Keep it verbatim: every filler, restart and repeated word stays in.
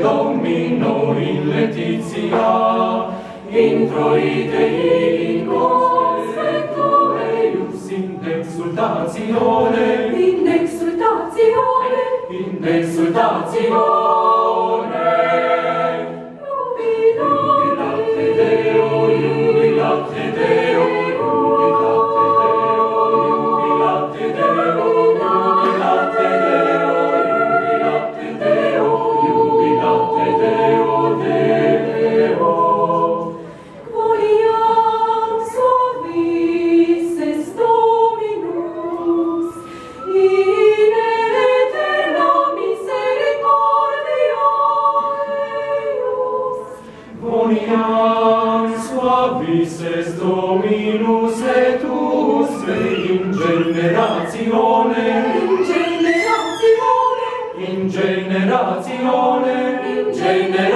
Domino in Laetitia, introite in conspetto eius in exultatione, in exultatione, in exultatione. Jubilate Deo, jubilate Deo, jubilate Deo, jubilate Deo, jubilate Deo, jubilate Deo, jubilate Deo, Deo. Quoniam suavis est Dominus, in eterna misericordia eius. Quoniam suavis est Dominus et usque in generatione, In generatione, in generatione, in generatione,